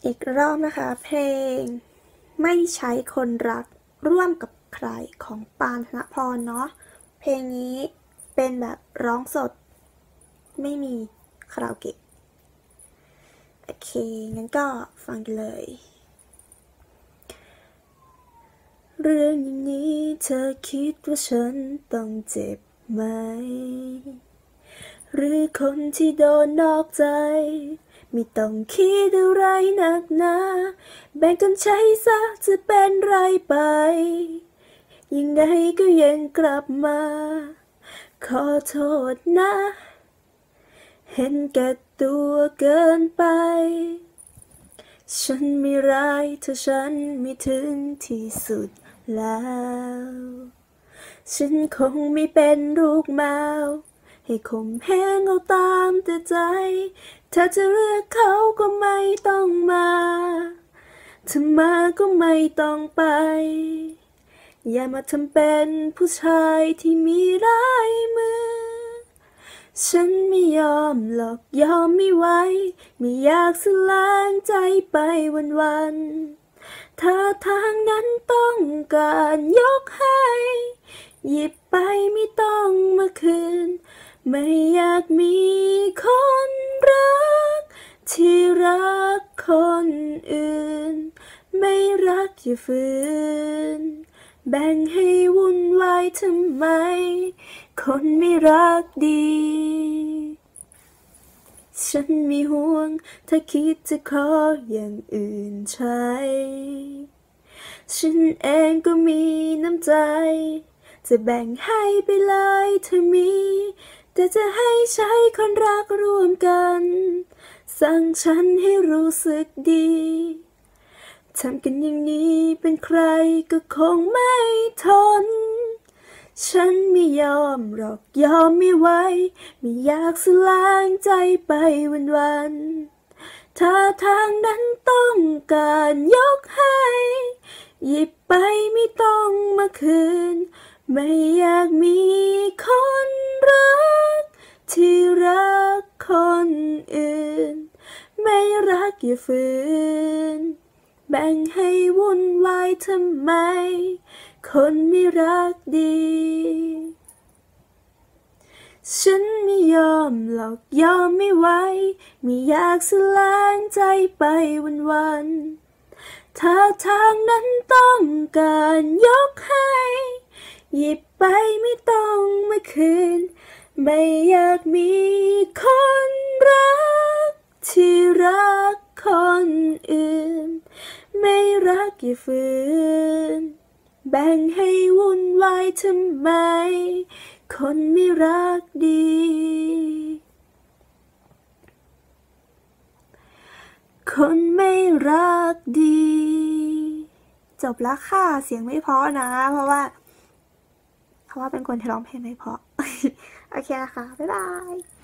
อีกรอบนะคะเพลงไม่ใช้คนรักร่วมกับใครของปานธนพรเนาะเพลงนี้เป็นแบบร้องสดไม่มีคาราโอเกะโอเคงั้นก็ฟังกันเลยเรื่องอย่างนี้เธอคิดว่าฉันต้องเจ็บไหมหรือคนที่โดนนอกใจไม่ต้องคิดอะไรหนักหนาแบ่งกันใช้ซะจะเป็นไรไปยังไงก็ยังกลับมาขอโทษนะเห็นแก่ตัวเกินไปฉันไม่ร้ายถ้าฉันไม่ถึงที่สุดแล้วฉันคงไม่เป็นลูกแมวให้ข่มเหงเอาตามแต่ใจถ้าจะเลือกเขาก็ไม่ต้องมาถ้ามาก็ไม่ต้องไปอย่ามาทำเป็นผู้ชายที่มีหลายมือฉันไม่ยอมหรอกยอมไม่ไหวไม่อยากสลายใจไปวันๆถ้าทางนั้นต้องการยกให้หยิบไปไม่ต้องมาคืนไม่อยากมีคนรักที่รักคนอื่นไม่รักอย่าฝืนแบ่งให้วุ่นวายทำไมคนไม่รักดีฉันมีห่วงถ้าคิดจะขออย่างอื่นใช้ฉันเองก็มีน้ำใจจะแบ่งให้ไปเลยถ้ามีแต่จะให้ใช้คนรักร่วมกันสั่งฉันให้รู้สึกดีทำกันอย่างนี้เป็นใครก็คงไม่ทนฉันไม่ยอมหรอกยอมไม่ไหวไม่อยากสลายใจไปวันๆถ้าทางนั้นต้องการยกให้หยิบไปไม่ต้องมาคืนไม่อยากมีคนรักที่รักคนอื่นไม่รักอย่าฝืนแบ่งให้วุ่นวายทำไมคนไม่รักดีฉันไม่ยอมหรอกยอมไม่ไหวไม่อยากสลายใจไปวันๆถ้าทางนั้นต้องการยกให้หยิบไปไม่ต้องมาคืนไม่อยากมีคนรักที่รักคนอื่นไม่รักอย่าฝืนแบ่งให้วุ่นวายทำไมคนไม่รักดีคนไม่รักดีจบแล้วค่ะเสียงไม่เพราะนะเพราะว่าเป็นคนที่ร้องเพลงไม่เพราะ โอเคนะคะบ๊ายบาย